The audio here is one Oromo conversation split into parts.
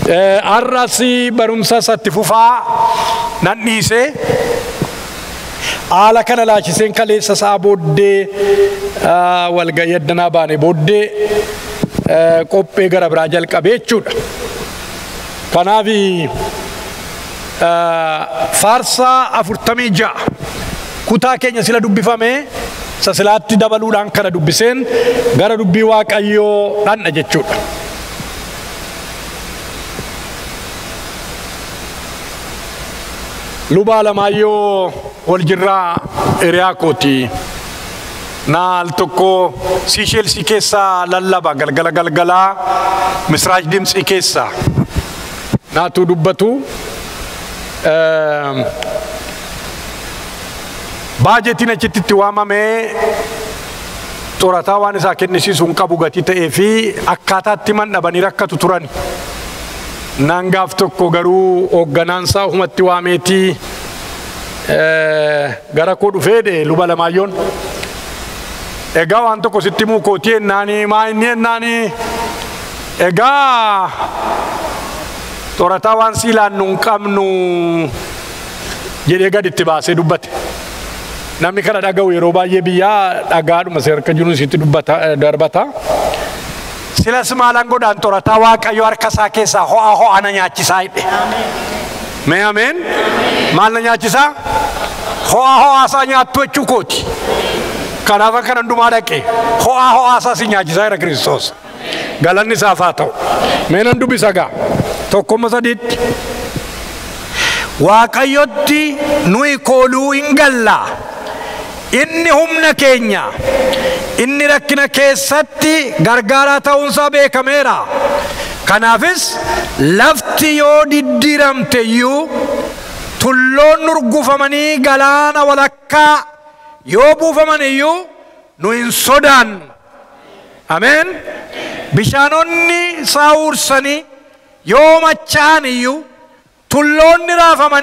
arrasi barumsa satti fufaa nan dhiise ala kana laachisen kaleessa saa booddee walgayii addanaa baane booddee qophee gara biraa jalqabee jechuudha. Kanaaf faarsaa 46 kutaa keenya sila dubbifame sasilaatti dabaluudhaan kana dubbiseen gara dubbii Waaqayyoo dhanna jechuudha. Luba Alamaayyoo Waljirraa hiriyaa kooti. Naal tokko Siisheelsii keessaa lallaba galgalaa Misraach Dimtsii keessaa naatu dubbatu. Baajetiin achitti waamamee xoorataa waan isaa kennisiisuun qabu gatii ta'ee fi akkaataatti mandhabanii rakkatu turan. Nangaaf tokko garuu hoogganaansaa humatti waameetii gara koo dhufee Luba Alamaayyoon egaa waan tokko sitti muu kootii ennaanii maa inni ennaanii egaa xoorataa waan siilaan nuun qabnu jedhee gaditti baasee dubbate. Namni kana dhaga'u yeroo baay'ee biyyaa dhagaadhuma harka jiru sitti darbata. Silas maalan godhaan xoorataa Waaqayyo harka isaa keessaa ho'a na nyaachisaa jedhe. Mee ameen? Maal na nyaachisaa? Ho'a isaa nyaattu jechuu kooti. Kanaaf akka hundumaa dhaqe ho'a isaa si nyaachisaa jira Kiristoos. Galanni isaaf haa ta'u. Mee nan dubbisa gaa tokkomma sadiitti. Waaqayyotti nuyi kooluu hin galla. Inni humna keenya inni rakkina keessatti gargaaraa ta'uunsaa beekameera. Kanaafis lafti yoo diddiiramte iyyuu tulloon nurgufamanii galaana walakkaa yoo buufaman iyyuu nu hin sodaannu. Ameen. Bishaanonni isaa uursanii yoo machaa'an iyyuu tulloonni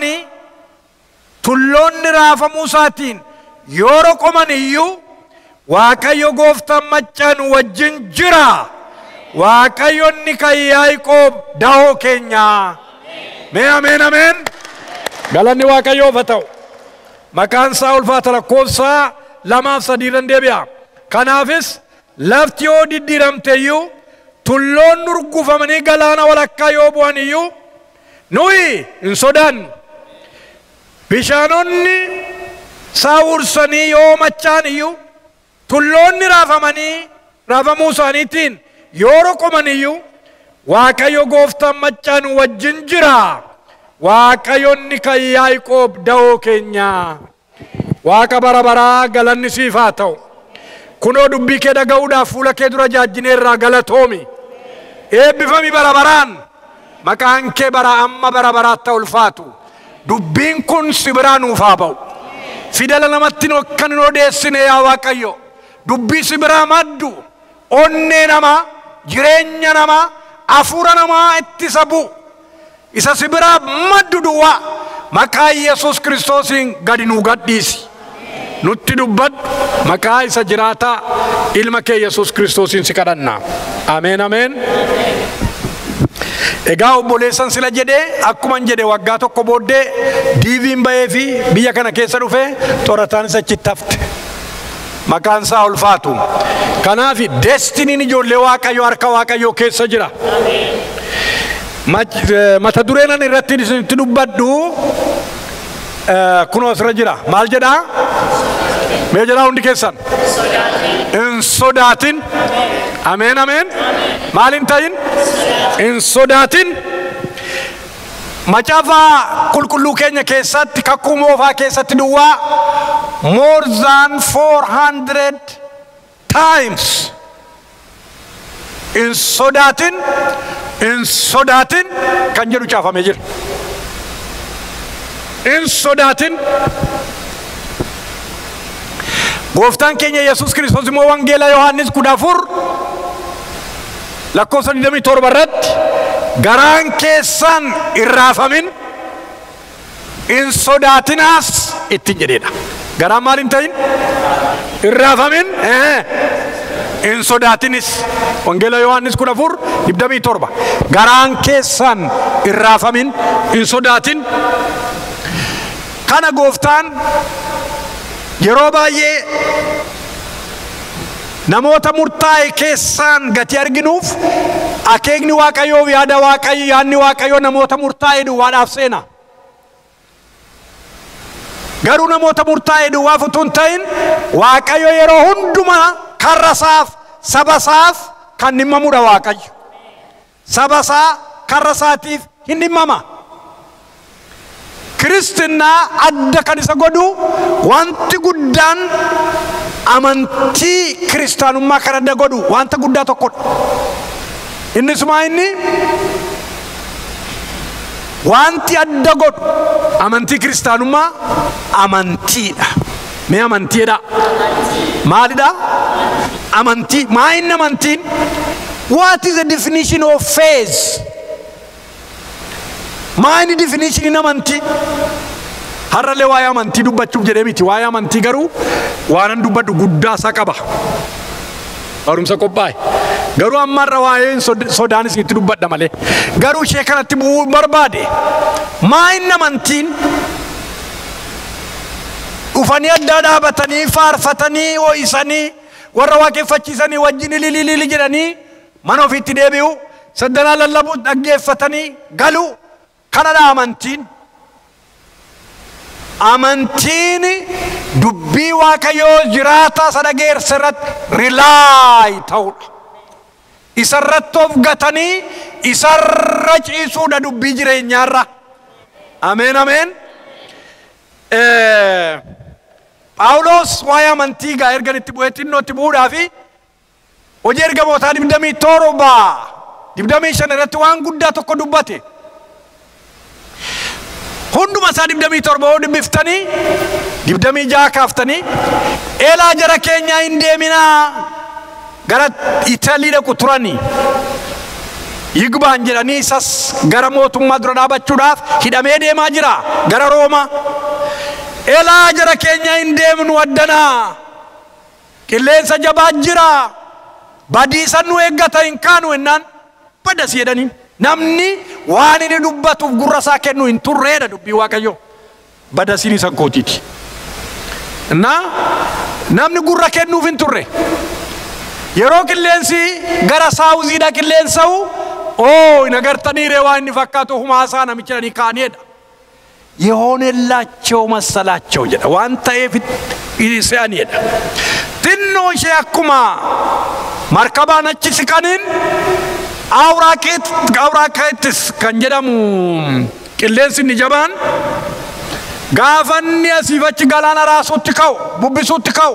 raafamuu isaatiin yoo roqoman iyyuu Waaqayyo gooftaan machaan wajjin jira. Waaqayyonni kan Yaaqoob dahoo keenya. Mee ameen ameen. Galanni Waaqayyoof haa ta'u. Maqaan isaa ulfaata lakkoofsa 2-3 deebi'a. Kanaafis lafti yoo diddiiramte iyyuu tulloon nurgufamanii galaana walakkaa yoo bu'an iyyuu nuyi hin sodaannu. Bishaanonni isaa uursanii yoo machaa'an iyyuu tulloonni raafamuu isaaniitiin yoo roqoman iyyuu Waaqayyo gooftaan machaan wajjin jira. Waaqayyonni kan Yaaqoob dahoo keenya. Waaqa bara baraa galanni siif haa ta'u. Kunoo dubbii kee dhaga'uudhaaf fuula kee dura jaajjineerraa galatoomi. Eebbifami bara baraan maqaan kee bara amma bara baraatti ulfaatu. Dubbiin kun si biraa nuuf haa ba'u. Fidala namatti kan hin odeessine yaa Waaqayyo. Dubbii si biraa maddu onnee namaa jireenya namaa hafuura namaa ittisa bu'u. Isa si biraa maddu duwwaa maqaa Yesuus Kiristoosiin gadi nuu gadhiisi. Nutti dubbadhu maqaa isa jiraataa ilma kee Yesuus Kiristoosiin si kadhanna. Ameen ameen. Egaa obboleessan sila jedhee akkuman jedhe waggaa tokko booddee diiviin ba'ee fi biyya kana keessa dhufee xoorataan isa achitti hafte. Maqaan isaa ulfaatu. Kanaaf destiniin ijoollee Waaqayyoo harka Waaqayyoo keessa jira. Mata dureen irratti itti dubbadhu kunoo asirra jira. Maal jedhaa? Mee jedhaa hundi keessan? Hin sodaatin. Ameen ameen. Maal hin ta'in? Hin sodaatin. Macaafa qulqulluu keenya keessatti kakuu moofaa keessatti duwwaa more than 400 times in sodaatin kan jedhu caafamee jira. In sodaatin. Gooftaan keenya Yesuus Kiristoos immoo wangeela Yohaannis 14 lakkoofsa 27 irratti garaan keessan irraafamin in sodaatinaas ittiin jedheedha. Garaan maal hin ta'in? Irraafamin in sodaatinis. Wangeela Yohaannis 14:27 garaan keessan irraafamin in sodaatin. Kana gooftaan yeroo baay'ee namoota murtaa'e keessaan gati arginuuf akeekni Waaqayyoo yaadni Waaqayyoo namoota murtaa'e duwwaadhaaf seena. Garuu namoota murtaa'e duwwaaf utuu hin ta'in Waaqayyo yeroo hundumaa karrasaaf sabasaaf kan dhimmamudha. Waaqayyo sabasaa karrasaatiif hin dhimmama. Kristinaa adda kan isa godhu wanti guddaan amantii kiristaanummaa kan adda godhu wanta guddaa tokkodha. Innis inni wanti adda godhu amantii kiristaanummaa amantiidha. Mee amantiidha? Maalidha? Amantii. Maayinni amantiin? What is the definition of faith? Maayinni definition in amantii? Har'alee waa'ee amantii dubbachuuf jedhee miti. Waa'ee amantii garuu waan dubbadhu guddaa isaa qaba. Barumsa qophaa'e. Garuu ammarra waa'ee sodaanis itti dubbadha malee. Garuu ishee kanatti bu'uu barbaade. Maayinni amantiin? Dhufanii adda dhaabatanii faarfatanii ho'isanii warra waaqeffachiisanii wajjin ilililili jedhanii mana ofiitti deebi'u saddanaa lallabuu dhaggeeffatanii galu. Kanadha amantiin. Amantiin dubbii Waaqayyoo jiraata isa dhageesse irratti rilaay ta'udha. Isarratti of gatanii isarra ciisuudha dubbii jireenyaarra. Ameen ameen. Phaawulos waa'ee amantii gaa ergan itti bu'eetti innootti bu'uudhaafi hojii ergamootaa 27 irratti waan guddaa tokko dubbate. Hunduma isaa 27 dubbiftanii 26 kaaftanii eelaa jara keenyaa hin deeminaa gara Italii dhaqu turanii Yigbaan jedhanii isas gara mootummaa dura dhaabachuudhaaf hidhamee deemaa jira gara Roomaa. Eelaa jara keenyaa hin deemnu addanaa qilleensa jabaa jira badiisan nu eeggata hin kaanu ennaan badas jedhanii. Namni waan inni dubbatuuf gurra isaa kennu hin turreedha dubbii Waaqayyoo. Badasiin isa gootiiti. Namni gurra kennuuf hin turre. Yeroo qilleensi gara saawuziidha qilleensa'u hin agartaniire waan inni fakkaatu humaasaa namicha jedhanii kaaniidha. የሆነላቸው መሰላቸው ጀዳ ዋንታ ይሰያን ይዳ ትንሽ ያኩማ ማርካባናች ሲካንን አውራኬትስ ከንጀዳሙ ቅሌንስ ንጀባን ጋፈን ያሲፈች ጋላና ራሱትከው ቡብሱትከው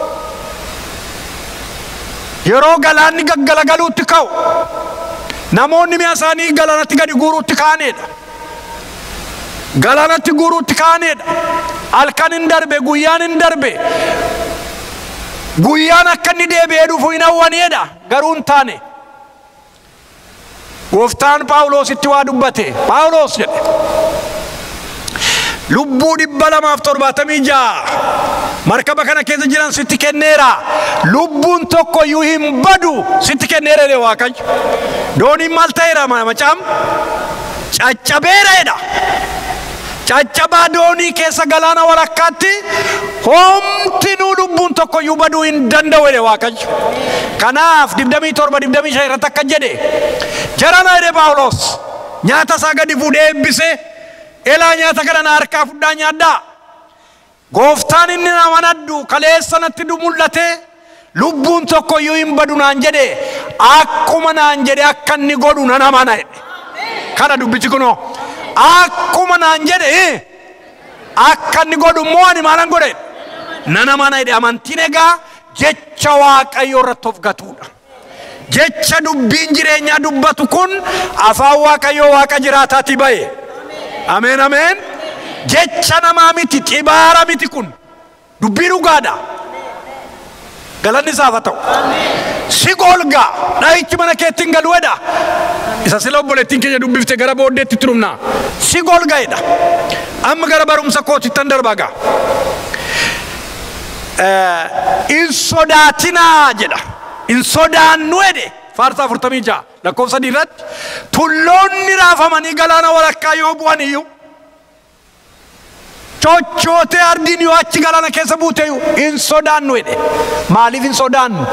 የሮ ጋላኒ ገገለገሉትከው ናሞኒ ሚያሳኒ ጋላናት ጋዲ ጉሩትካኔዳ galanatti guruutti kaanedha. Halkan hin darbe guyyaan hin darbe guyyaan akka inni deebi'ee dhufu hin hawwaneedha garuu hin taane. Gooftaan Phaawulositti waa dubbate. Phaawulos jedhe lubbuu 276 markaba kana keessa jiran sitti kenneera. Lubbuun tokko iyyuu hin badu sitti kenneera jedhe Waaqayyo. Dooniin maal ta'eera macaam caccabeeradha. Caccabaa doonii keessa galaana walakkaatti homtinuu lubbuun tokko iyyuu baduu hin danda'u jedhe Waaqayyo. Kanaaf 27 irratti akka jedhe jarana jedhe Phaawulos nyaata isaa gadi fuudhee eebbisee elaa nyaata kana na harkaa fudhaa nyaadhaa. Gooftaan inni nama naddu kaleessa natti mul'ate lubbuun tokko iyyuu hin badu naan jedhe akkuma naan jedhe akka inni godhu nan amana jedhe. Kana dubbichi kunoo akkuma naan jedhe akka inni godhu immoo ani maalan godhe nan amana jedhe. Amantiin egaa jecha Waaqayyoo irratti of gatuudha. Jecha dubbiin jireenyaa dubbatu kun afaan Waaqayyoo Waaqa jiraataatii ba'e. Ameen ameen. Jecha namaa miti xibaara miti kun dubbii dhugaadha. Galanni isaaf haa ta'u. Si golgaa dhahichi mana keettiin galuudha. Isa sila obboleettiin keenya dubbifte gara booddeetti turumna. Si golgaa'edha. Amma gara barumsa kootittan darbaagaa. Hin sodaatinaa jedha. in sodaannu jedhe Faarsaa 46 lakkoofsa 3 irratti tulloonni raafamanii galaana walakkaa yoo bu'an iyyuu chochootee ardiin yoo achi galaana keessa buute iyyuu in sodaannu jedhe. Maaliif in sodaannu?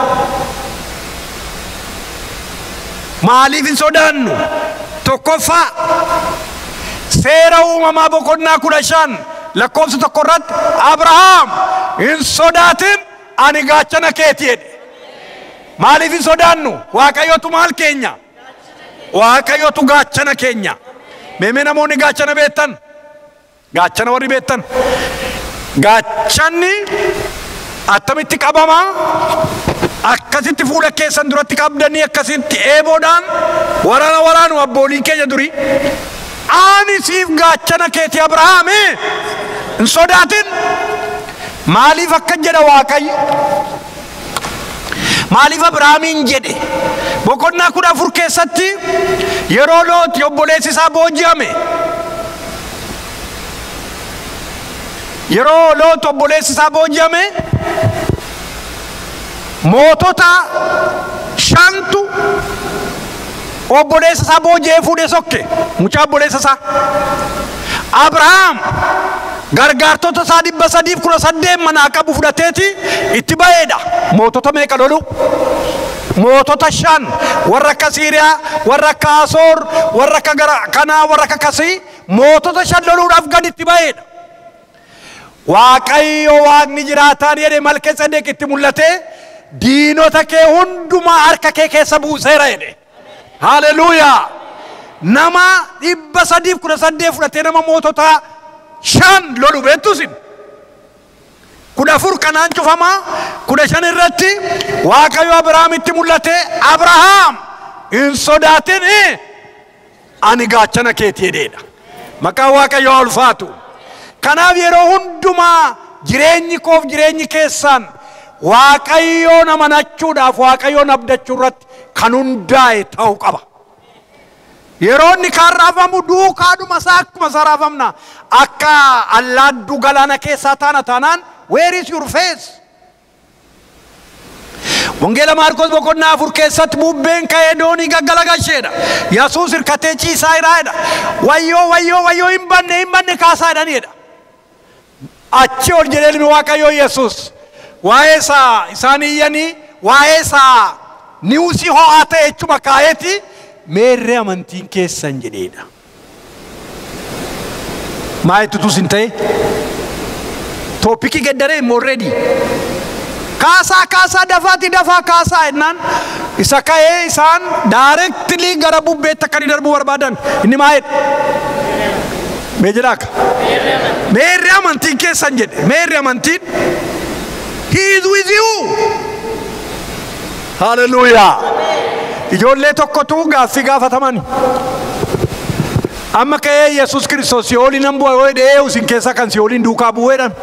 Maaliif in sodaannu? Tokkoffaa seera uumamaa boqonnaa 15 lakkoofsa 1 irratti Abrahaam in sodaatin ani gaachana keeti jedhe. Maaliif in sodaannu? Waaqayyotu maal keenya? Waaqayyotu gaachana keenya. Meemee namoonni gaachana beektan? Gaachana warri beektan? Gaachanni attamitti qabama? Akkasitti fuula keessan duratti qabdanii akkasitti eeboodhaan waraanu abbooliin keenya duri. Ani siif gaachana keeti Abrahaam in sodaatin. Maaliif akka jedha Waaqayyo? Maaliif Abrahaamin jedhe? Boqonnaa 14 keessatti yeroo Looti obboleessi isaa booji'ame, yeroo Looti obboleessi isaa booji'ame mootota 5tu obboleessa isaa booji'ee fuudhee sokke mucaa obboleessa isaa. Abrahaam gargaartota isaa 318 manaa qabu fudhateeti itti ba'eedha. Mootota meeqa lolu? Mootota 5 warra akka Siiriyaa, warra akka Asoor, warra akka kanaa, warra akka kasii mootota 5 loluudhaaf gad itti ba'eedha. Waaqayyo Waaqni jiraataan jedhe Malkiiseedeq itti mul'ate diinota kee hundumaa harka kee keessa buuseera jedhe. Haleluuyaa. Nama 318 fudhatee nama mootota 5 lolu beektusin 14 kanaan cufamaa 15 irratti Waaqayyo Abrahaamitti mul'ate Abrahaam in sodaatin ani gaachana keeti jedheedha. Maqaan Waaqayyo haa ulfaatu. Kanaaf yeroo hundumaa jireenyi koof jireenyi keessan Waaqayyoon amanachuudhaaf Waaqayyoon abdachuu irratti kan hundaa'e ta'uu qaba. Yeroo inni kan raafamu duukaadhuma isaa akkuma isaa raafamna. Akka allaattuu galaana keessaa taanaan where is your face? Wangeela Maarkos boqonnaa 4 keessatti bubbeen ka'ee doonii gaggalagalcheedha. Yesuus hirkatee ciisaa jiraadha. Wayyoo hin banne kaasaa jedhaniidha. Achi ol jedhee ilmi Waaqayyoo Yesuus waa'ee isaa isaan iyyanii waa'ee isaa niwusii ho'aa ta'e jechuma kaayeeti meerree amantiin keessan jedheedha. Maayitutu sin ta'e toopikii gaddaree already kaasaa dafaa kaasaa ennaan isa ka'ee isaan directly gara bubbeetti akka darbuu barbaadan inni maayet meejiraaka meerree amantiin keessan jedhe. Meerree amantiin he is with you. Hallelujah. Ijoollee tokkotu gaaffii gaafataman amma ka'ee Yesuus Kiristoos si'ooliin nan bu'a yoo jedhe isin keessaa kan si'ooliin duukaa bu'eedhaan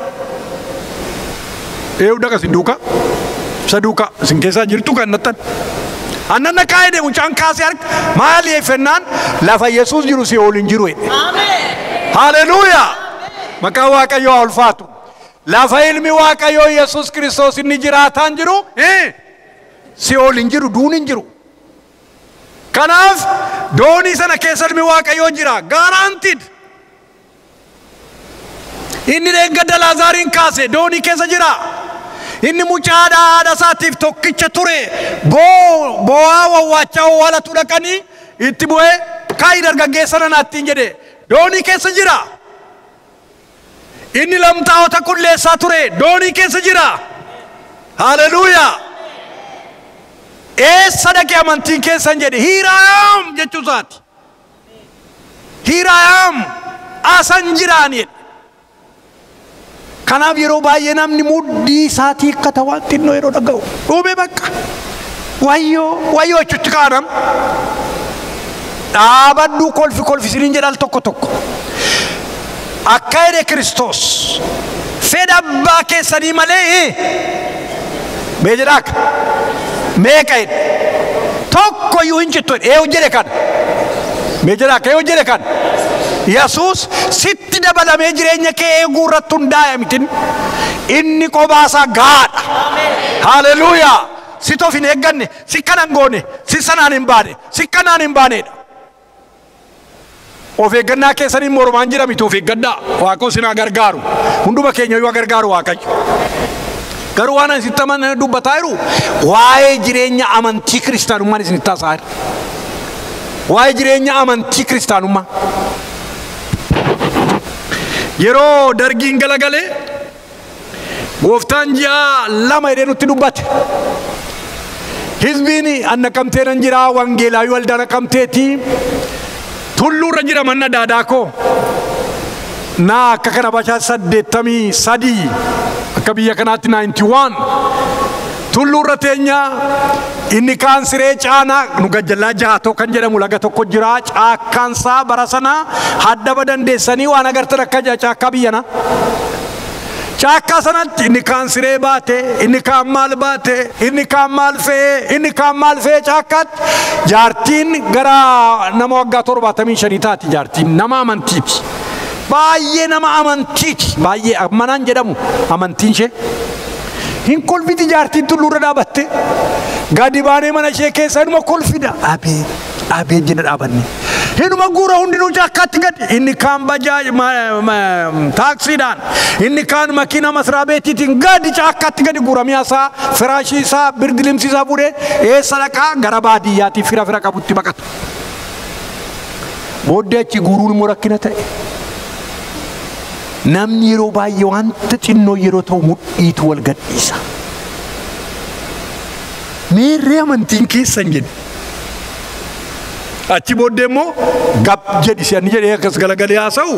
dhaqa sin duukaa isa duukaa isin keessaa jirtu kan nattan annan naqaa jedhe mucaan kaasee harka maali eeffennaan lafa Yesuus jiru si'ooliin jiru jedhe. Haleluuyaa. Maqaan Waaqayyoo haa ulfaatu. Lafa ilmi Waaqayyoo Yesuus Kiristoos inni jiraataan jiru si'ooliin jiru duuniin jiru. Kanaaf doonii sana keessa ilmi Waaqayyoo jira guaranteed. Inni deeggarda Laazaariin kaase doonii keessa jira. Inni mucaa haadha isaatiif tokkicha ture boo'aa wawwaachaa wawwaalatu dhaqanii itti bu'ee kaa'i dargaggeessa nanaattiin jedhe doonii keessa jira. Inni lamxaa'ota qulleessaa ture doonii keessa jira. Haleluuyaa. Eessa dhaqee amantiin keessan jedhe hiiraam jechuu isaati. Hiiraam asan jiraan jedhe. Kanaaf yeroo baay'ee namni mudhii isaatii akka ta'an xinnoo yeroo dhaga'u dhume bakka wayyoo jechuutti kaanam dhaabadhu kolfisiniin jedhal tokko akka jedhe Kiristoos fedha abbaa keessanii malee mee jedhaaka meeqa jedhe tokkoyyuu hin cittu jedhe jedhe kan mee jedhaaka jedhe kan Yesuus sitti dabalamee jireenya kee eeguu irratti hundaa'e mitin inni qobaasaa gaadha. Haleluuyaa. sitoof hin eegganne, si kanan goone, si sanaan hin baane, si kanaan hin baanedha. Of eeggannaa keessaniin mormaan jira miti of eeggadhaa. Waaqoo sinaa gargaaru. Hunduma keenya yoo gargaaru Waaqayyo. Garuu waan ani sitti amananii dubbataa jiru waa'ee jireenya amantii kiristaanummaan isin itti haasa'aa jira. Waa'ee jireenya amantii kiristaanummaa. Yeroo dargiin galagalee gooftaan ji'a 2 jedhee nutti dubbate. Hizbiin annaqamtee nan jira wangeelaayyuu waldaa naqamteeti. Tulluurra jira manna daadaakoo. Naa akka kana bachaa 83 akka biyya kanaatti 91 tulluurra teenya inni kaan siree caanaa nu gajjallaa jaatoo kan jedhamu laga tokko jira caakkaansaa bara sana haddaba dandeessanii waan agartan akka caakkaa biyyana caakkaa sanatti inni kaan siree baate inni kaan maal baate inni kaan maal fe'ee caakkaatti jaartiin gara nama waggaa 75 taati jaartiin nama amantiiti. Baay'ee nama amantiiti baay'ee amanaan jedhamu amantiin ishee hin kolfiti jaartiin tulluurra dhaabatte gadi baanee mana ishee keessa inuma kolfida abee jina dhaabanne inuma guura hundinuu caakkaatti gadi inni kaan bajaaj taaksiidhaan inni kaan makiina masraa beetiitiin gadi caakkaatti gadi guura mi'aasaa firaashii isaa birdilimsi isaa fuudhee eessa dhaqaa gara baadiyyaatti fira qabutti baqata. Booddee achi guuruun immoo rakkina ta'e. Namni yeroo baay'ee wanta xinnoo yeroo ta'u mudhiitu wal gadhiisa. Meerree amantiin keessan jedhe. Achi booddee immoo gab jedhisi ani jedhee akkas galagalee haasa'u.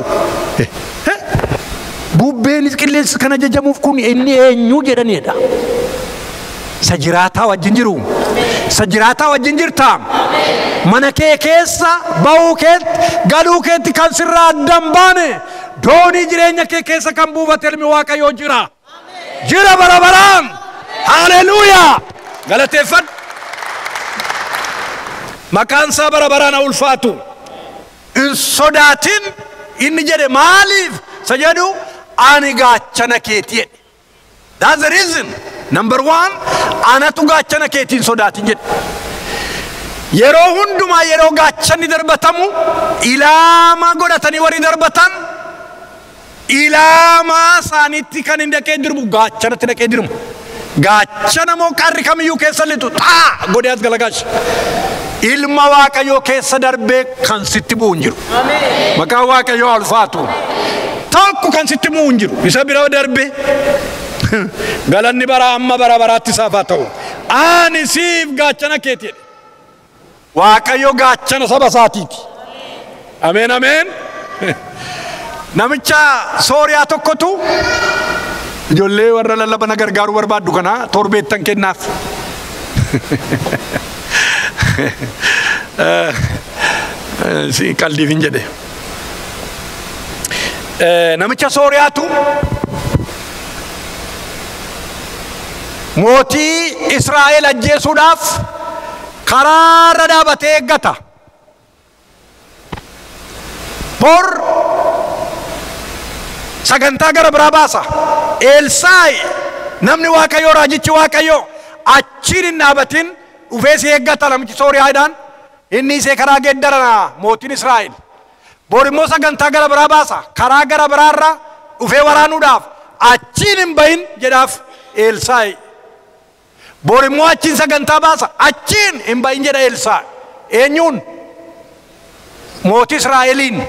Bubbeenis qilleensi kan ajajamuuf kun inni eenyu jedhanidha. Isa jiraataa wajjin jiru. Isa jiraataa wajjin jirta. Mana kee keessa ba'uu keetti galuu keetti kan sirraa addan baane. Doonii jireenya kee keessa kan buufate ilmi Waaqayyoo jira. Jira bara baraan. Haleluuyaa. Galateeffadhu. Maqaan isaa bara baraan haa ulfaatu. Hin sodaatin inni jedhe maaliif isa jedhu ani gaachana keeti jedhe. That's the reason. Number 1 anatu gaachana keetiin sodaatin jedhe. Yeroo hundumaa yeroo gaachanni darbatamu ilaama godhatanii warri darbatan ilama saanitti kan hin dhaqee dirbu gaachanatti dhaqee dirmu. Gaachana moo qarri kamiyyuu keessa litu xaa godhee as galagaashi. Ilma Waaqayyoo keessa darbee kan sitti bu'u hin jiru. Maqaan Waaqayyoo ulfaatu. Tokko kan sitti bu'u hin jiru. Isa bira darbee galanni bara amma bara baraatti isaaf haa ta'u. Ani siif gaachana keeti jedhe. Waaqayyoo gaachana saba isaatiiti. Ameen ameen. Namicha Sooriyaa tokkotu ijoollee warra lallabana gargaaruu barbaaddu kana torbeettan kennaaf. Si qaldiif hin jedhe. Namicha Sooriyaatu mootii Israa'el ajjeesuudhaaf karaarra dhaabatee eeggata. Bor sagantaa gara biraa baasa. Elsaayi namni Waaqayyoo raajichi Waaqayyoo achiin hin dhaabatin dhufee si eeggata namichi Sooriyaadhaan inni isee karaa geeddarana mootiin Israa'el. Bor immoo sagantaa gara biraa baasa. Karaa gara biraarra dhufee waraanuudhaaf achiin hin bahin jedhaaf Elsaayi. Bor immoo achiin sagantaa baasa. Achiin hin bahin jedha Elsaayi. Eenyuun? Mootii Israa'eliin.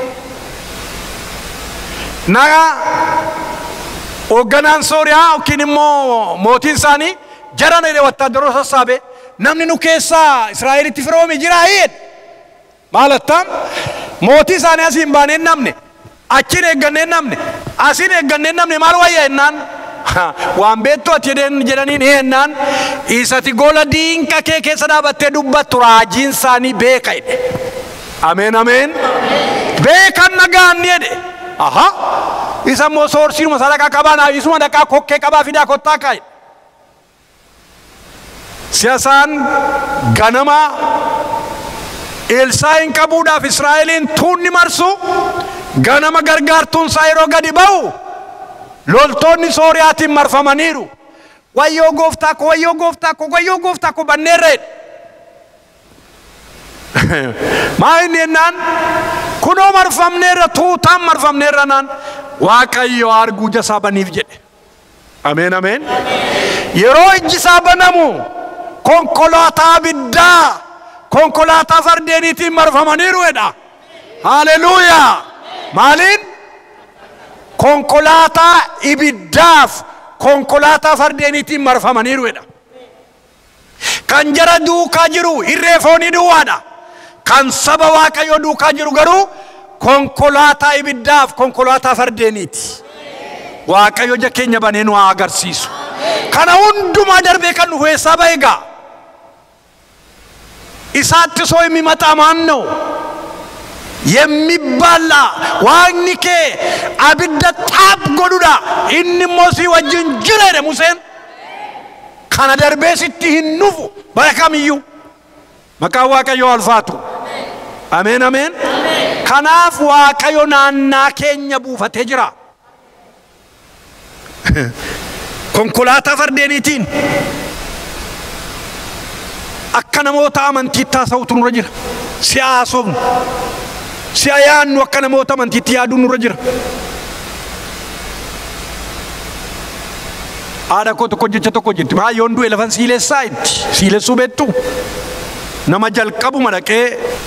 Naga hoogganaan Sooriyaa yookiin immoo mootiin isaanii jaran jedhe wattaaddaroo sassaabe namni nu keessaa Israa'elitti firoome jira jedhe. Maalattaan mootii isaanii asiin baaneen namne achiin eegganneen namne asiin eegganneen namne maal wayya jennaan waan beektu ati jedhaniin jennaan isati gola diinqa kee keessa dhaabattee dubbattu raajiin isaanii beeka jedhe. Ameen ameen. Beekan nagaan ni jedhe. Aha. Isa mo soorsiin masalaka qabana isuma dhaqaa kokkee qabaa fidaa kottaa kaa'e. Siyaasaan ganama Elsaayin qabuudhaaf Israa'eliin tuunni marsu ganama gargaartuun isaa yeroo gadi ba'u loltoonni Sooriyaatiin marfamaniiru. wayyoo gooftaa ko wayyoo gooftaa ko wayyoo gooftaa ko banneerre maayni ennaan kunoo marfamneerra tuutaan marfamneerra naan waaqayyo arguu jasaa baniif jedhe. Ameen ameen. Yeroo ijji isaa banamu konkolaataa biddaa konkolaataa fardeeniitiin marfamaniiru jedha. Haleluuyaa. Maaliin? Konkolaataa ibiddaaf konkolaataa fardeeniitiin marfamaniiru jedha. Kan jara duukaa jiru irree foonii duwwaadha. Kan saba waaqayyo duukaa jiru garuu konkolaataa ibiddaaf konkolaataa fardeeniiti. Waaqayyo jakeenya banee nu agarsiisu. Kana hundumaa darbee kan nu eessaa ba'e egaa? Isaatti soo የሚመጣ ማን ነው? የሚባላ ዋንኬ አብደ ጣብ ጎዱዳ ኢንሞሲ ወጅን ጅረደ ሙሴን ካና ደርቤ ሲቲ ሂኑፉ በካምዩ መቃ ዋቀዮ አልፋቱ አሜን አሜን ካናፍ ዋቀዮ ናና ኬኛ ቡፈቴ ጅራ ኮንኮላታ ፈርዴኒቲን akkana moota amantiitti haasa'utu nurra jira. Siyaasofnu siyaannu akkana moota amantiitti yaaduu nurra jira. Haadha koo tokko jecha tokko jetti baay'oon du'e lafan siilessaa itti siilessuu beektu nama jalqabuma dhaqee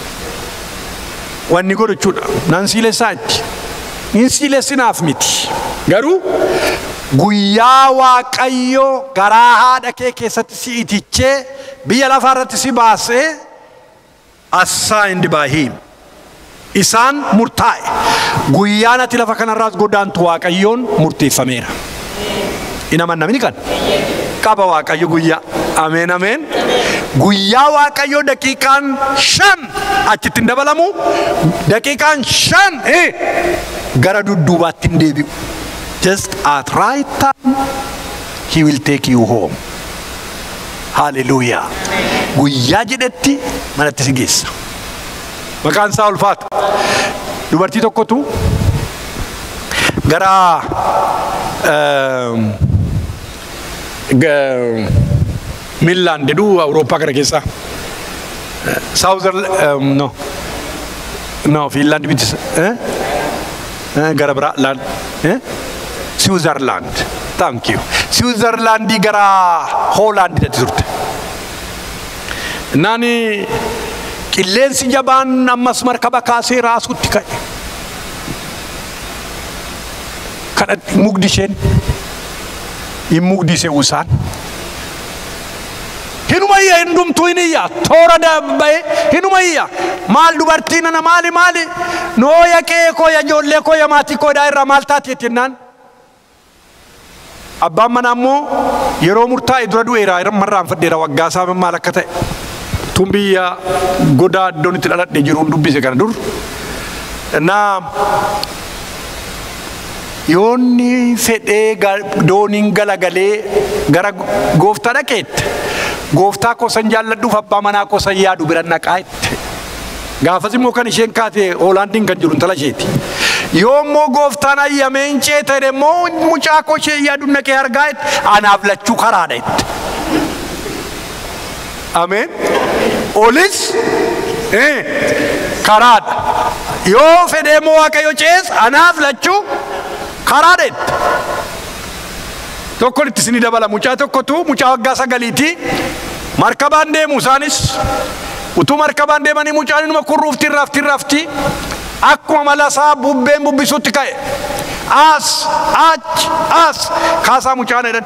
wanni godhachuudha nan siilessaa itti hin siilessinaaf miti garuu guyyaa waaqayyo garaa haadha kee keessatti si itichee biyya lafaarratti si baasee assigned by him isaan murtaa'e guyyaan ati lafa kanarraas godaantu waaqayyoon murteeffameera. Inaman namni kan qaba waaqayyo guyyaa. Ameen ameen. Guyyaa waaqayyo daqiiqaan 5 achitti hin dabalamu daqiiqaan 5 gara dudduubaatti hin deebi'u. Just at right time he will take you home. Hallelujah. Guyyaa jedhetti manatti si geessa. Maqaan isaa ulfaatu. Dubartii tokkotu gara Milan jedhu Awurooppaa kana keessa Finland bitis gara Biraland Switzerland. Thank you. Switzerland gara Holland datti turte. Nani qilleensi jabaan ammas markaba kaasee raasutti ka'e. Kana mugdisheen in mugdise usaan. Hinumayya hindumtuu hiniyya toora dabbaye hinumayya maal dubartiin ana maali nooya kee koo ya ijoollee koo ya maatii koo irraa maal taati jennaan. Abbaan manaa immoo yeroo murtaa'e dura du'eera marraan fadheera waggaa isaa maal akka ta'e tumbiyya godaa iddoon itti dhaladhe jiruun dubbise kana dur naa yoonni fedhee dooniin galagalee gara gooftaa dhaqeette gooftaa koo san jaalladhuuf abbaa manaa koo san yaadu bira naqaa'ette gaafas immoo kan isheen kaate Hoolaandiin kan jiru intala isheeti. Yoommoo gooftaan ayyameen ceete immoo mucaa koo ishee yaadu naqee argaa'ette anaaf lachuu karaadha itti. Ameen. Olis karaadha. Yoo fedhee moo waaqayyo cees anaaf lachuu karaadha itti. Tokko itti sini dabala mucaa tokkotu mucaa waggaa 9 markabaan deemu isaanis utuu markabaan deemanii mucaan inuma kurruufti rafti akkuma malasaa bubbeen bubbisutti ka'e as kaasaa mucaan jedhan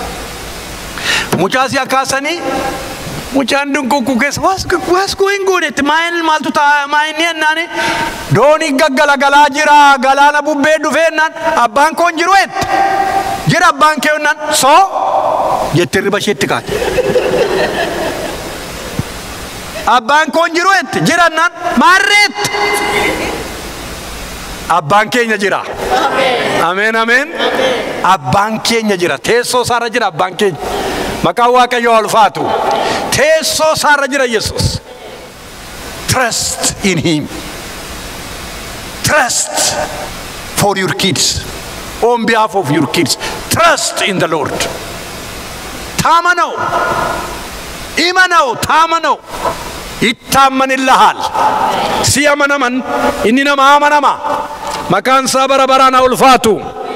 mucaa si akaasanii mucaan dunkukkuu keessa what's going on itti maaltu ta'a maayinni ennaani doonii gaggalagalaa jira galaana bubbee dhufee ennaan abbaan koo hin jiru etti jira abbaan kee ennaan soo jettee riba isheetti kaate. Abbaan koo hin jiru etti jira ennaan maarreetti. Abbaan keenya jira. Ameen ameen. Abbaan keenya jira. Teessoo isaarra jira abbaan keenya. Maqaan waaqayyoo ulfaatu. Teessoo isaarra jira Yesus. Trust in him. Trust for your kids. On behalf of your kids. Trust in the Lord. Tamanau. Imanau. Tamanau. Ittaman illahal. Siyamanaman. Inni nama amanama. Makaan sabara barana ulfatu.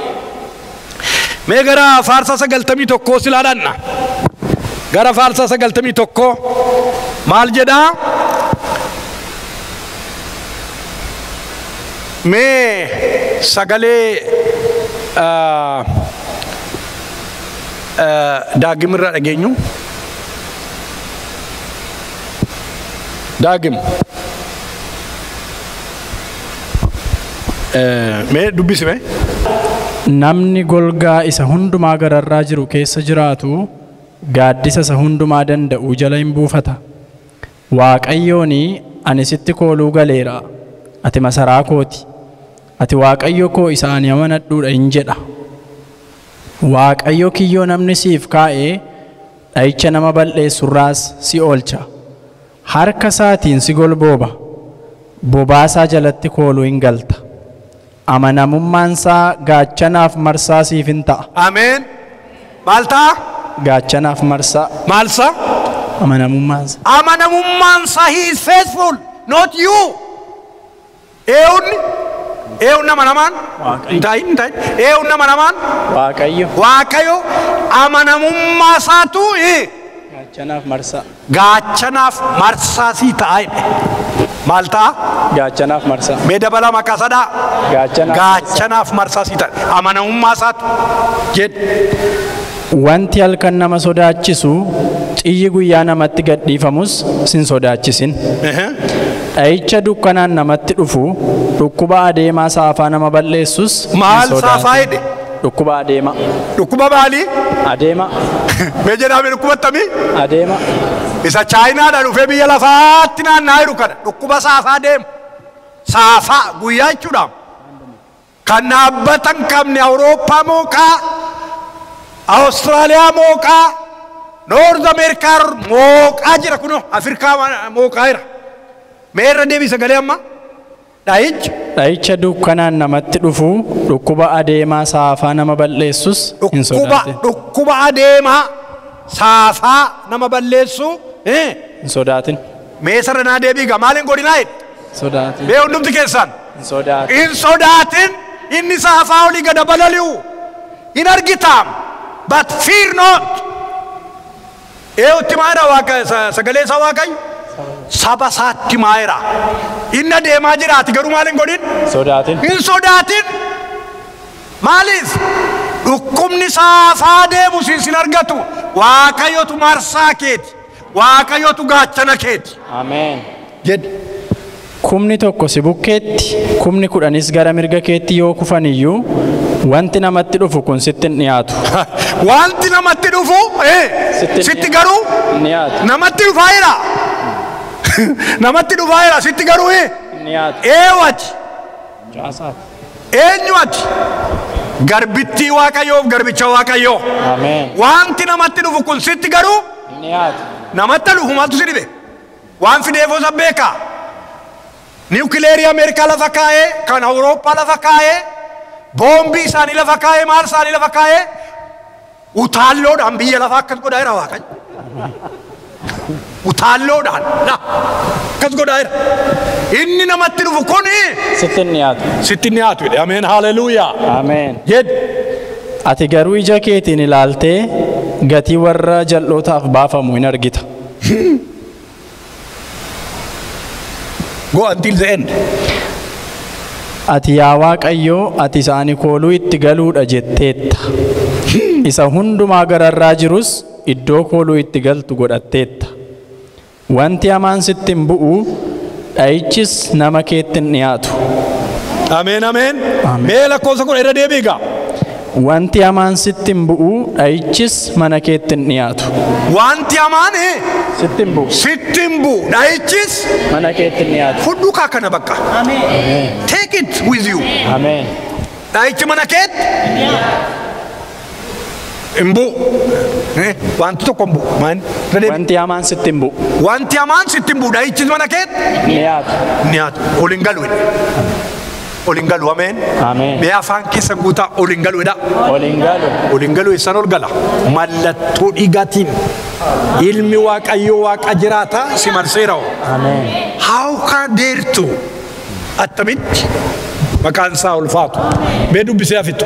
Megara farsa sagaltamii tokko silaadhanna. Gara farsa sagaltamii tokko maal jedha? Mee sagalee daagimirraa dhageenyu. Daagim. Mee dubbisime. Namni golgaa isa hundumaa gararraa jiru keessa jiraatu gaaddisa isa hundumaa danda'u jala hin buufata. Waaqayyooni ani sitti kooluu galeera. Ati masaraa kooti. Ati Waaqayyo koo isa ani amanadhuudha hin jedha. Waaqayyo kiyyoo namni siif kaa'ee dha'icha nama balleessurraas si oolcha. Harka isaatiin si golbooba. Bobaasaa jalatti kooluu hin galta. Amanamummaan isaa gaachanaaf marsaa siif hin ta'a. Ameen. Maal ta'a? Gaachanaaf marsaa. Maal isaa? Amanamummaan isaa. Amanamummaan isaa, he is faithful, not you. Eewun nama namaan? Hin ta'in. Eewun nama namaan? Waaqayyo. Waaqayyo amanamummaa isaatu gaachanaaf marsaa. Gaachanaaf marsaa sii ta'a. Maal ta'a? Gaachanaaf marsaa. Mee dabala maqaa sadhaa? Gaachanaaf marsaa sii ta'a. Amanamummaa isaatu jedhe. Wanti halkan nama sodaachisu xiyyi guyyaa namatti gadhiifamus sin sodaachisin. Dha'icha dukkanaan namatti dhufu dhukkuba adeemaa saafaa nama balleessus maal saafaa jedhe? Dhukkuba adeema. Dhukkuba maalii? Adeema. Mee jedhame dhukkuba akkamii? Adeema. Isa chaayinaadha dhufee biyya lafaatti naanna'aa jiru kana dhukkuba saafaa deemu. Saafaa guyyaa jechuudha. Kan dhaabbata hin qabne Awurooppaa mooqaa, Awustiraaliyaa mooqaa, Noord Ameerikaa mooqaa jira kunoo Afrikaa mooqaa jira. Mee irra deebii sagalee amma? Dha'icha dukkanaan namatti dhufu dhukkuba adeemaa saafaa nama balleessus hin sodaatin. Dhukkuba adeemaa saafaa nama balleessu hin sodaatin. Mee sarara naa deebii gaa maaliin godhinaa jedhe? Sodaatin. Mee hundumti keessaan? Hin sodaatin. Hin sodaatin. Inni saafaa olii gada balali'u. Hin argitaam. But fear not. Eewutti maayira sagalee isaa Waaqayyo? Saba isaatti maayira. Inni adeemaa jiraati garuu maaliin godhin? Sodaatin. Hin sodaatin. Maaliif? Dhukkubni saafaa deemu sin argatu. Waaqayyotu marsaa keeti. Waaqayyotu gaachana keeti. Ameen. Jedhe. Kumni tokko si bukkeetti, kumni kudhanis gara mirga keetti yoo kufan iyyuu wanti namatti dhufu kun sitti hin dhiyaatu. Wanti namatti dhufu sitti garuu dhiyaatu. Namatti dhufaa jira. Namatti dhufaa jira sitti garuu dhiyaatu. Eewwati. Eenyu ati? Garbittii Waaqayyoof garbicha Waaqayyoo. Ameen. Wanti namatti dhufu kun sitti garuu dhiyaatu. Namatti dhufu maaltu si dhibe? Waan fideefoo isa beekaa. Niwukileerii Ameerikaa lafa kaa'ee, kan Awurooppaa lafa kaa'ee, boombii isaanii lafa kaa'ee, maal isaanii lafa kaa'ee, utaalloodhaan biyya lafaa akkas godhaa jira Waaqayyo. Utaalloodhaan akkas godhaa jira. Inni namatti dhufu kun sitti hin dhiyaatu. Sitti hin dhiyaatu jedhe. Ameen haalleluuyaa. Ameen. Jedhe. Ati garuu ija keetiin ilaaltee gatii warra jal'ootaaf baafamu hin argita. Go until the end. Ati yaa Waaqayyoo ati isaanii kooluu itti galuudha jetteetta. Isa hundumaa gararraa jirus iddoo kooluu itti galtu godhatteetta. Wanti hamaan sitti hin bu'u dha'ichis nama keetti hin dhiyaatu. Ameen ameen. Mee lakkoofsa kun irra deebii gaa. Wanti hamaan sitti hin bu'u dha'ichis mana keetti hin dhiyaatu. Wanti hamaan sitti hin bu'u. Sitti hin bu'u dha'ichis mana keetti hin dhiyaatu. Fudhu kaa kana bakka. Ameen. Take it with you. Ameen. Dha'ichi mana keetti hin bu'u. Wanti tokko hin bu'u. Wanti hamaan sitti hin bu'u. Wanti hamaan sitti hin bu'u dha'ichis mana keetti dhiyaatu. Dhiyaatu. Ol hin galu. Olingalu ameen. Ameen. Mee afaan keessa guutaa olingaluudha. Olingalu. Olingalu isaan ol gala. Mallattoo dhiigaatiin ilmi Waaqayyoo Waaqa jiraata si marseera. Ameen. How can dare to attamitti maqaan isaa ulfaatu. Mee dubbisee hafitu.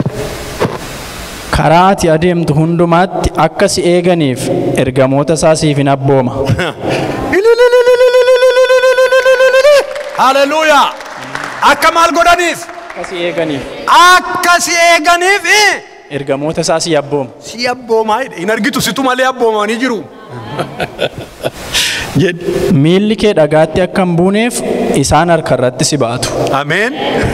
Karaa ati adeemtu hundumaatti akka si eeganiif ergamoota isaa siif hin abbooma. Hallelujah. Akka maal godhaniif? Akka si eeganiif. Akka si eeganiif ergamoota isaa si abbooma. Si abbooma hin argitu situ malee abboomanii jiru. Miilli kee dhagaatti akka hin buuneef isaan harka irratti si baatu. Ameen.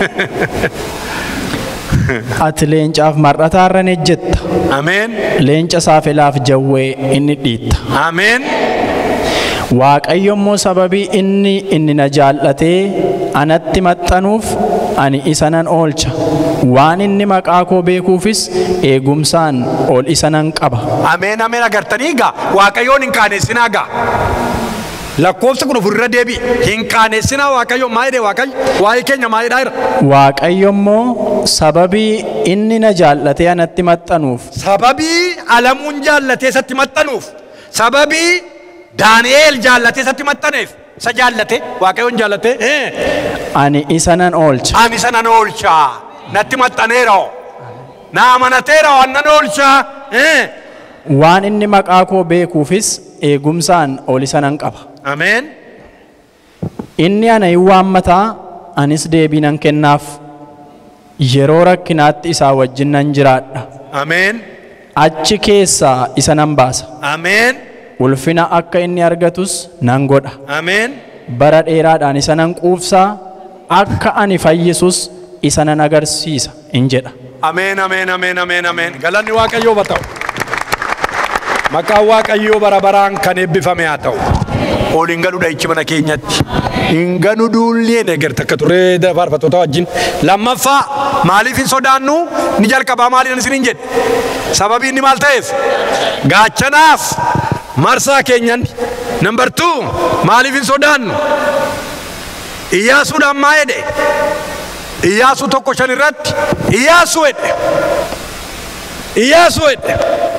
Ati leencaaf mar'ataa irra ejjetta. Ameen. Leenca saafelaaf jawwee inni dhiitta. Ameen. Waaqayyo immoo sababii inni na jaallatee anatti maxxanuuf ani isa nan oolcha. Waan inni maqaa koo beekuufis eegumsaan ol isa nan qaba. Ameen ameen agartanii gaa Waaqayyoon hin qaanessinaa gaa. Lakkoofsa kun ofirra deebi hin qaanessinaa Waaqayyo maayidee Waaqayyo waa'ee keenya maayidhaa jira. Waaqayyo immoo sababii inni na jaallatee anatti maxxanuuf. Sababii alamuun jaallatee isatti maxxanuuf. Sababii Daani'eel jaallatee isatti maxxaneef. Isa jaallate Waaqayyoon jaallate. Ani isa nan oolcha. Ani isa nan oolcha. Natti maxxaneera. Na amanateera waan nan oolcha. Waan inni maqaa koo beekuufis eegumsaan ol isa nan qaba. Ameen. Inni ana hin waammataa anis deebii nan kennaaf. Yeroo rakkinaatti isaa wajjin nan jiraadha. Ameen. Achi keessaa isa nan baasa. Ameen. Ulfina akka inni argatus nan godha. Ameen. Bara dheeraadhaan isa nan quufsaa akka ani fayyisus isa nan agarsiisa in jedha. Ameen ameen ameen ameen ameen. Galanni Waaqayyoo haa ta'u. Maqaan Waaqayyoo bara baraan kan eebbifame haa ta'u. Oliin galuudha ichi mana keenyatti. Hin ganu duullee deeggarta akka ture faarfattoota wajjin. Lammaffaa maaliif hin sodaannu ni jalqabaa maaliin isiniin jedhe. Sababii inni maal ta'eef gaachanaaf marsaa keenyan. Number 2 maaliif hin sodaannu. Iyyaasuudhaan maa jedhe. Iyyaasuu 1:5 irratti Iyyaasuu jedhe. Iyyaasuu jedhe.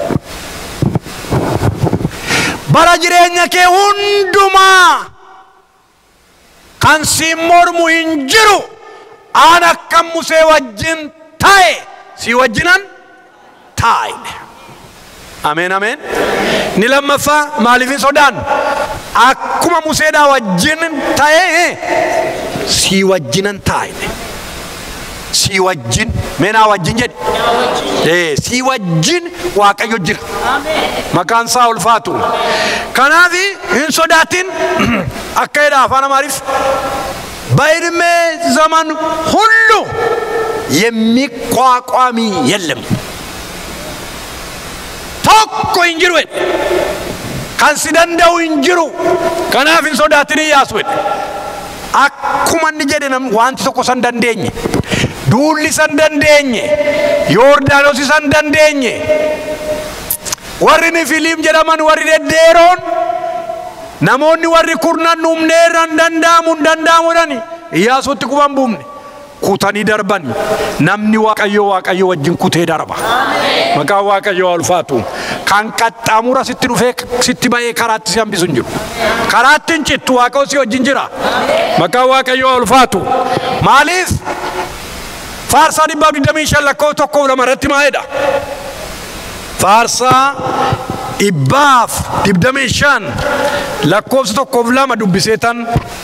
Bara jireenya kee hundumaa kan si mormu hin jiru aan akka Musee wajjin ta'e si wajjinan taa'e. Ameen ameen. Ni lammaffaa maaliif hin sodaannu. Akkuma Museedhaa wajjin ta'e si wajjinan taa'e. Si wajjin meenaa wajjin jedhe. Si wajjin Waaqayyo jira. Maqaan isaa ulfaatu. Kanaaf hin sodaatin akka jedha afaan Amaariif በዕድሜ ዘመን ሁሉ የሚቋቋም የለም tokko hin jiru kan si danda'u hin jiru. Kanaaf hin sodaatin Iyyaasuu jedhe. Akkuma inni jedhe wanti tokko san dandeenye. Duulli san dandeenye. Yordaanos san dandeenye. Warri Nifiliim jedhaman warri deddeeroon namoonni warri kurnan humneerra hin danda'amudhani Iyyaasuutti quban buufne kutanii darbani. Namni Waaqayyo wajjin kutee darba. Maqaan Waaqayyoo ulfaatu. Kan qaxxaamura sitti dhufee sitti ba'ee karaatti si hambisu hin jiru. Karaatti hin cittu Waaqayyo si wajjin jira. Maqaan Waaqayyoo ulfaatu. Maaliif Faarsaa 125 lakkoofsa 1 irratti maa jedha. Faarsaa 125 lakkoofsa 1 dubbiseetan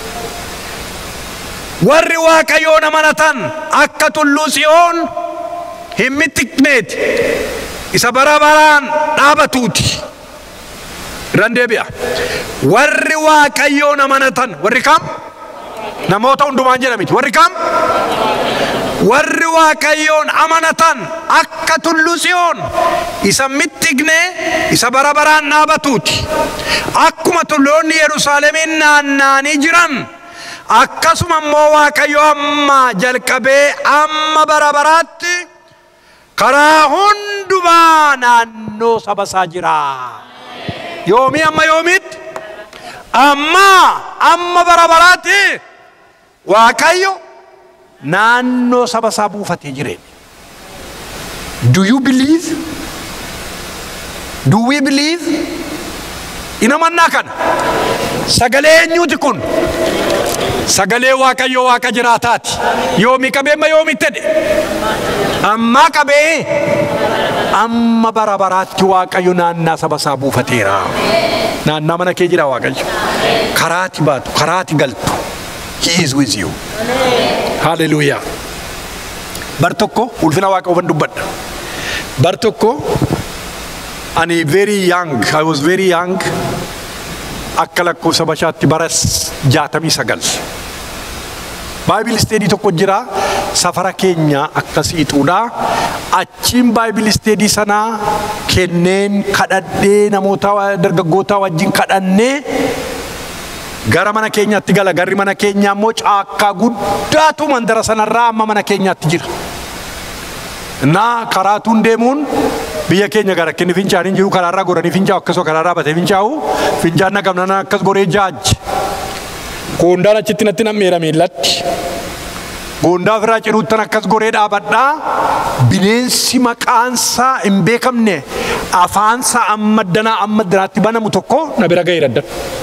warri Waaqayyoon amanatan akka tulluu Xiyoon hin mittiqneeti isa bara baraan dhaabatuuti. Irraan deebi'a. Warri Waaqayyoon amanatan warri kam? Namoota hundumaan jedhamiti. Warri kam? Warri Waaqayyoon amanatan akka tulluu Xiyoon isa mittiqne isa bara baraan dhaabatuuti. Akkuma tulloonni Yerusaalemiin naanna'anii jiran akkasuma immoo Waaqayyo amma jalqabee amma bara baraatti karaa hundumaa naannoo saba isaa jira. Yoomii amma yoomiitti? Amma bara baraatti Waaqayyo naannoo saba isaa buufatee jireenya. Do you believe? Do we believe? Inamannaa kana sagalee eenyuuti kun? Sagalee Waaqayyo Waaqa jiraataati. Yoomi qabee ma yoomi tedhe? Amma qabee amma bara baraatti Waaqayyo naannaa saba isaa buufateera. Naannaa mana kee jira Waaqayyo. Karaati baatu, karaati galtu. He is with you. Hallelujah. Bar tokko ulfina Waaqa ofan dubbadha. Bar tokko ani very young, I was very young. Akka lakkoofsa bashaatti bara 69. Bible study tokko jira safara keenya akkasiituudha. Achiin Bible study sana kenneen kadhadhee namoota dargaggoota wajjin kadhannee gara mana keenyaatti gala. Garri mana keenyaa immoo caakkaa guddaatu mandara sanarraa amma mana keenyaatti jira. Na karaatuun deemuun biyya keenya gara kenni fincaaniin jiru karaarraa goranii fincaa'u akkasoo karaarraa batee fincaa'u fincaan nagamnana akkas goree jaaj. Goondaan achitti natti nammeera miillatti. Goondaa ofirraa ciruuttan akkas goree dhaabadhaa. Bineensi maqaansaa hin beekamne afaansaa amma danaatti banamu tokko na bira ga'ee dadda.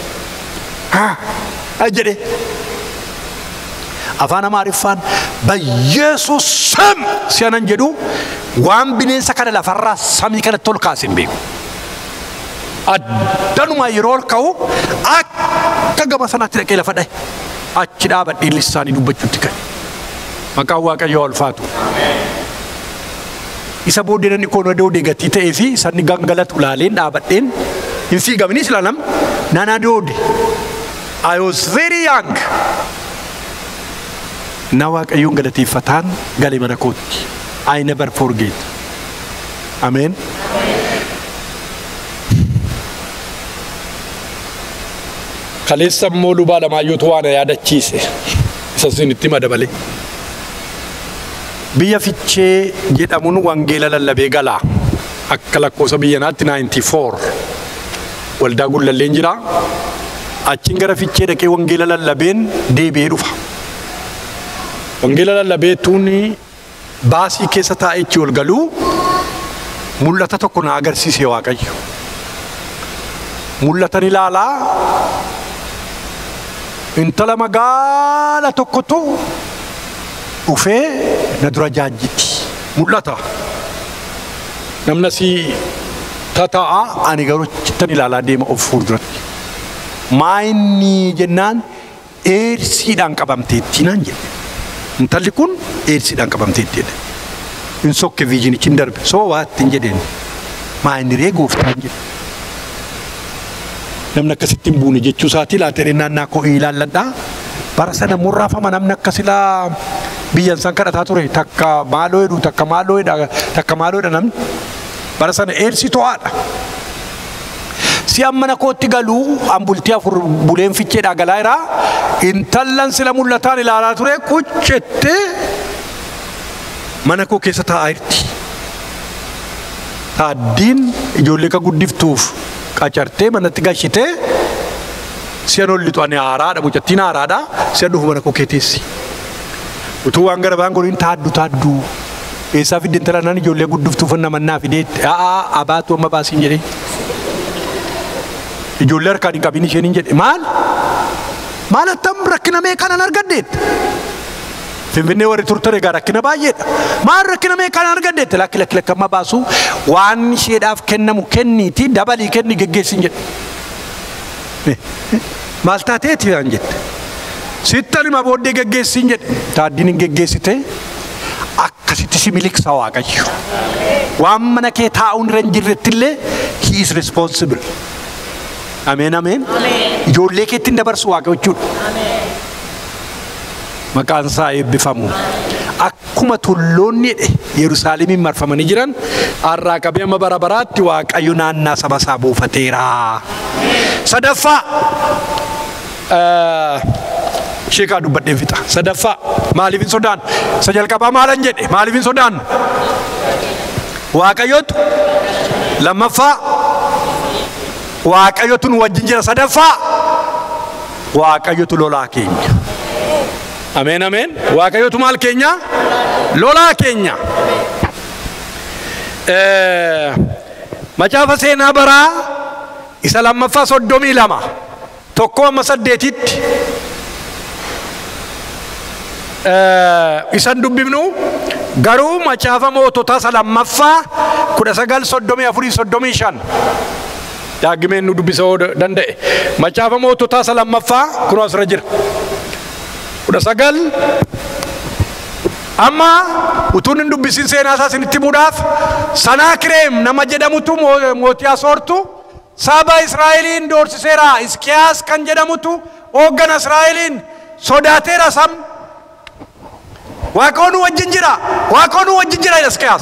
Jedhe afaan Amaariffaan Yesus sam si'anan jedhu waan bineensa kana lafarraa samii kanatti ol kaase hin beeku. Addanuma yeroo ol ka'u akka gama sanaatti dhaqee lafa dhahe achi dhaabadhee lisaanii dubbachuutti ka'e. Maqaan Waaqayyoo ulfaatu. Isa booddee namni koon doodee gatii ta'ee fi sanni gangalatu laaleen dhaabadheen hin fiigamnis ilaalam nana doode. I was very young. Na Waaqayyoon galateeffataan galee mana kootti. I never forget. Amen. Kaleessa immoo lubaa lamaayyootu waan yaadachiise. Isa isinitti madabale. Biyya Fichee jedhamuun wangeela lallabee galaa. Akka lakkoofsa biyya naatti 94. Waldaa Gullalleen jira. Achiin gara Fichee dhaqee wangeela lallabeen deebi'ee dhufa. Wangeela lallabeetuun baasii keessa taa'echi ol galuu mul'ata tokko na agarsiise Waaqayyo. Mul'atan ilaalaa intala magaala tokkotu dhufee na dura jaajjiti. Mul'ata. Namna si tataa'a ani garuu chittan ilaalaa deema of fuulduratti. Maayinni jennaan eersiidhaan qabamteetti naan jedhe. Intalli kun eersiidhaan qabamteetti jedhe. In sokke viijinichi hin darbe. Soo waatti hin jedheen. Maayinni ree gooftaan jedhe. Namni akkasitti hin buune jechuu isaatii laatee naannaa koo ilaalladhaa. Bara sana murraafama namni akkasilaa biyyan san kadhataa ture. Takka maaloo jedhu takka maaloo jedha namni. Bara sana eersi to'aadha. Si amma na kootti galuu ambultii afur buleen Ficheedhaa galaa jira. Intallan sila mul'ataan ilaalaa ture kuchettee mana koo keessa taa'aa jirti. Taaddiin ijoollee ka guddiftuuf qacartee manatti gashitee si'an ol lixu ani haaraadha mucattiin haaraadha si'an dhufu mana koo keeteessi. Utuu waan gara baan godhin taaddu. Eessaa fidde intala naan ijoollee guddiftuuf namannaa fideetti abaatu amma baasiin jedhee. Ijoollee harkaan hin qabin isheen hin jedhe maal attam rakkina meeqaan argaddeetti. Finfinnee warri turtan egaa rakkina baay'eedha. Maal rakkina meeqaan argaddeetti lakki amma baasu waan isheedhaaf kennamu kenniiti dabalii kenni geggeessin jedhe. Maal taateeti waan jette. Sittan hima booddee geggeessin jedhe. Taaddiin hin geggeessite akkasitti si miliqsa Waaqayyo. Waan mana kee taa'uun irra hin jirrettillee he is responsible. Amen. Ijoollee keetti hin dabarsu Waaqa jechuudha. Maqaan isaa eebbifamu. Akkuma tulloonni Yerusaalemiin marfamanii jiran har'aa qabee amma bara baraatti Waaqayyo naannaa saba isaa buufateera. Sadaffaa sheekaa dubbadheen fixa. Sadaffaa maaliif hin sodaannu? Isa jalqabaa maalan jedhe maaliif hin sodaannu? Waaqayyotu. Lammaffaa Waaqayyotu nu wajjin jira. Sadaffaa Waaqayyotu lolaa keenya. Ameen ameen. Waaqayyootu maal keenya? Lolaa keenya. Macaafa seenaa baraa isa lammaffaa 32 1-8 isan dubbifnu garuu macaafa moototaa isa lammaffaa 19:34-35 daagimeen nu dubbisuu danda'e. Macaafa moototaa isa lammaffaa kun asirra jira 19 amma utuun hin dubbisin seenaa isaa isinitti himuudhaaf Sanaakireem nama jedhamutu mootii Asoortu saba Israa'eliin doorsiseera. Hisqiyaas kan jedhamutu hooggana Israa'eliin sodaateera. Waaqoon wajjin jira. Waaqoon wajjin jira Hisqiyaas.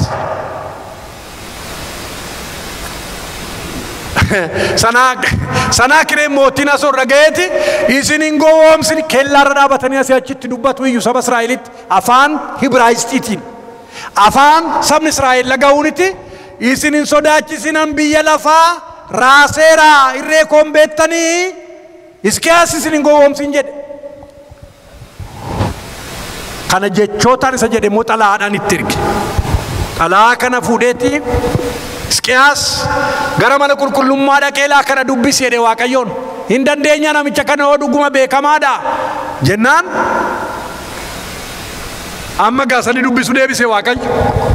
Sanaakireem mootiin Asoor dhagayeeti isin hin gowwoomsin kellaarra dhaabatanii asii achitti dubbatu iyyuu saba Israa'elitti afaan Hibraayistiitiin afaan sabni Israa'el dhaga'uuniti isin hin sodaachisinan biyya lafaa raaseera irree koon beettanii Hisqiyaas isin hin gowwoomsin jedhe. Kana jechootaan isa jedhe immoo xalaadhaan itti erge. Xalaa kana fuudheeti Hisqiyaas gara mana qulqullummaa dhaqee kana dubbisi jedhe Waaqayyoon. Hin dandeenya namicha kana hoo dhuguma beekamaadha jennaan amma gaasanii dubbisu deebise Waaqayyo.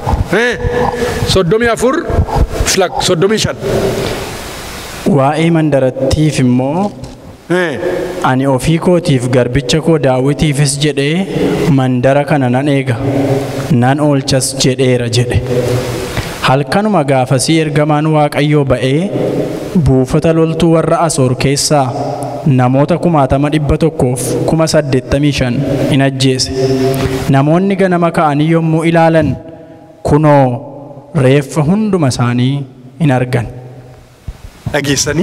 34-35 Waa'ee mandarattiif immoo ani ofii kootiif garbicha koo Daawitiifis jedhee mandara kana nan eega nan oolchas jedheera jedhe. Halkanuma gaafasii ergamaan Waaqayyoo ba'ee buufata loltuu warra Asoor keessaa namoota 185,000 in ajjeese. Namoonni ganama ka'anii yommuu ilaalan kunoo reeffa hunduma isaanii in argan. Dhageessanii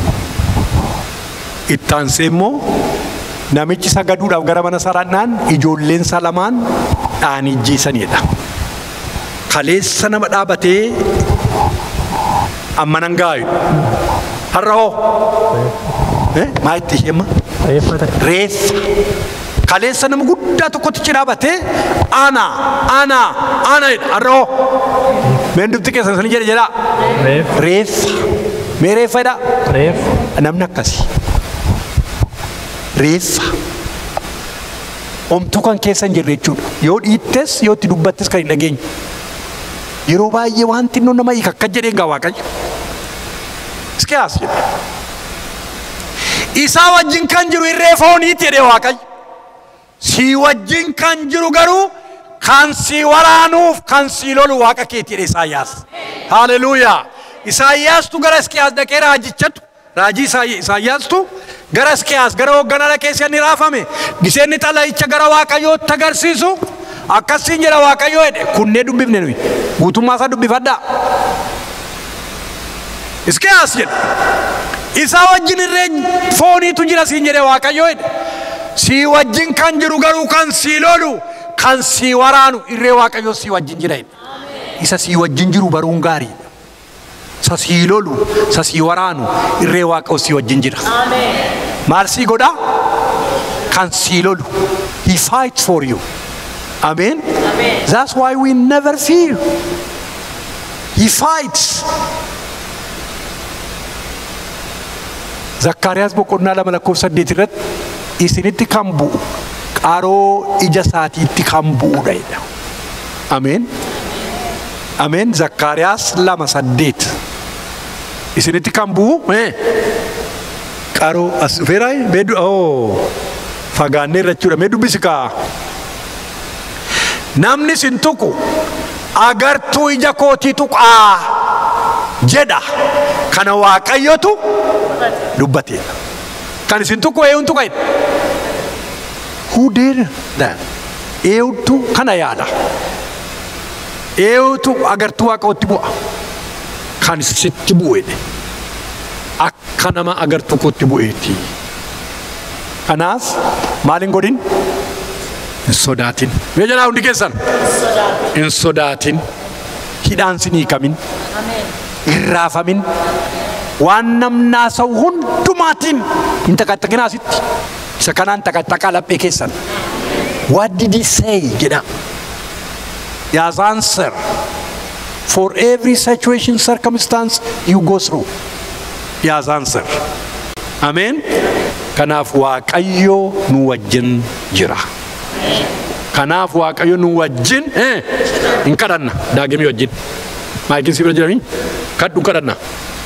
ittaansee immoo namichi sagaduudhaaf gara mana saraadhaan ijoolleen isaa lamaan dhaanii ajjeesanidha. Kaleessa nama dhaabatee amma nan gaayu har'a hoo maa itti ishemma reeffa kaleessa nama guddaa tokkotti dhaabatee ana har'a hoo meen dubti keessan sanii jedha reeffa mee reeffa jedha namni akkasii reeffa omtuu kan keessa hin jirre jechuudha. Yoo dhiittes yoo itti dubbattes kan hin dhageenye. Yeroo baay'ee wanti inni nama hiika akka jedhee gaa Waaqayyo. Hisqiyaas jedhe. Isaa wajjin kan jiru irree fooniitti jedhee Waaqayyo. Si wajjin kan jiru garuu kan si waraanuuf kan si lolu Waaqa keetti jedhe Isaayyaas. Haalleluuyaa. Isaayyaastu gara Hisqiyaas dhaqee raajichatu. Raajii Isaayyaastu gara Hisqiyaas gara hoogganaa dhaqee inni raafame. Giseenni xalayicha gara Waaqayyootti agarsiisu. Akkasiin jedha Waaqayyo jedhe kunnee dubbifne nuyi guutummaa isaa dubbifadhaa. Hisqiyaas jedhe isaa wajjin irree fooniitu jira siin jedhe Waaqayyo jedhe si wajjin kan jiru garuu kan si lolu kan si waraanu irree Waaqayyo si wajjin jira jedhe. Isa si wajjin jiru baruun gaariidha. Isa si lolu isa si waraanu irree Waaqayyo si wajjin jira. Maal si godha? Kan si lolu. He fights for you. Amen. That's why we never fear. He fights. Zakkaariyaas boqonnaa 2:8 irratti isinitti kan bu'u qaroo ija isaatiitti kan bu'udha jedha. Amen. Amen. Zakkaariyaas 2:8 isinitti kan bu'u qaroo as feeray beedu fagaannee irra jechuudha. Mee dubbisi kaa. Namni sin tuqu agartuu ija kootii tuqaa jedha kana Waaqayyotu dubbateedha. Kan isin tuqu eenyuun tuqa'edha? Who did that? Eenyutu kana yaada? Eenyutu agartuu Waaqayyootti bu'a? Kan sitti bu'edha. Akka nama agartuu kootti bu'eeti. Kanaaf maaliin godhin? In sodaatin. Mee jalaa hundi keessan? In sodaatin. Hidhaan sin hiikamin. Irraafamin. Waan namni haasa'u hundumaatiin hin taqaxaqinaa asitti. Isa kanaan taqaxaqaa laphee keessan. What did he say? Jedha. He has answer for every situation, circumstance you go through. He has answer. Amen. Kanaaf Waaqayyo nu wajjin jira. Kanaaf Waaqayyo nu wajjin hin kadhanna. Daagimii wajjin. Maayikiin si bira jiranii kadhu kadhanna.